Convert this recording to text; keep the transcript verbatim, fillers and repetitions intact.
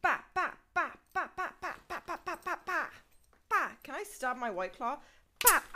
Ba, ba, ba, ba, ba, ba, ba, ba, ba, ba, ba. Ba. Can I stab my White Claw? Ba.